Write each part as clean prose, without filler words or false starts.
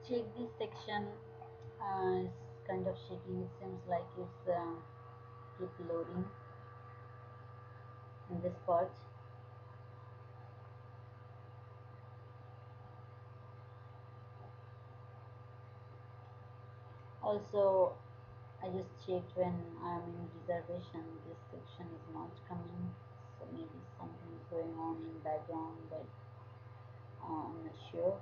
check this section. It's kind of shaking. It seems like it's keep loading in this part. Also, I just checked when I'm in reservation, this section is not coming. So maybe something is going on in background, but I'm not sure.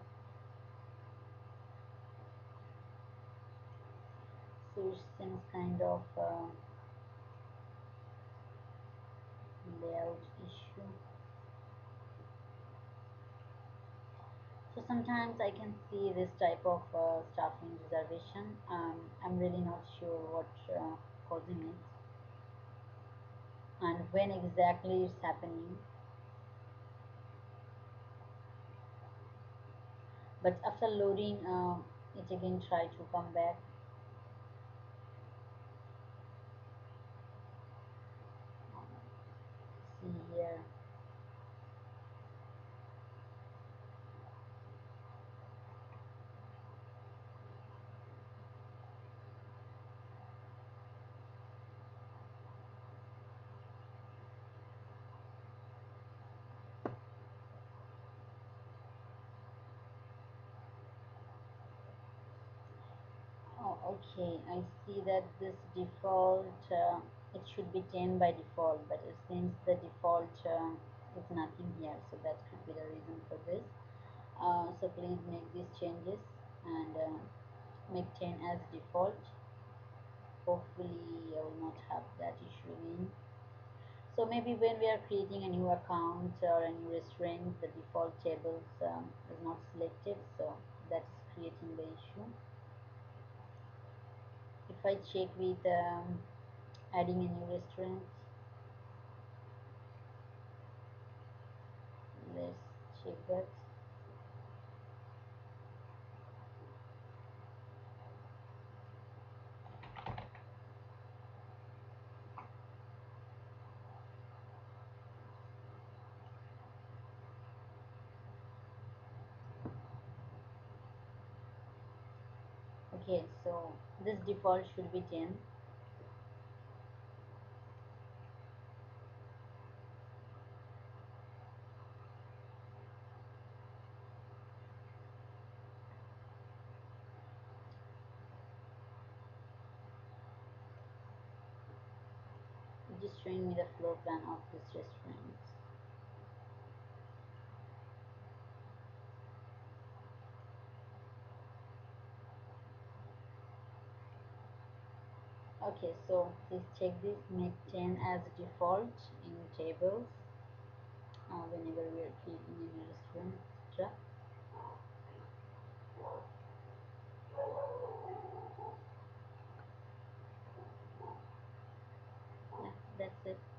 So it seems kind of layout issue. So sometimes I can see this type of stuff in reservation. I'm really not sure what causing it and when exactly it's happening. But after loading, it again try to come back. See here. Oh, okay. I see that this default, it should be 10 by default, but it seems the default is nothing here. So that could be the reason for this. So please make these changes and make 10 as default. Hopefully I will not have that issue again. So maybe when we are creating a new account or a new restaurant, the default tables is not selected. So that is creating the issue. If I check with adding a new restaurant, let's check that. Okay, so this default should be 10. Just showing me the floor plan of this restaurant. Okay, so please check this, make 10 as default in tables whenever we are creating a new restaurant, etc. Yeah, that's it.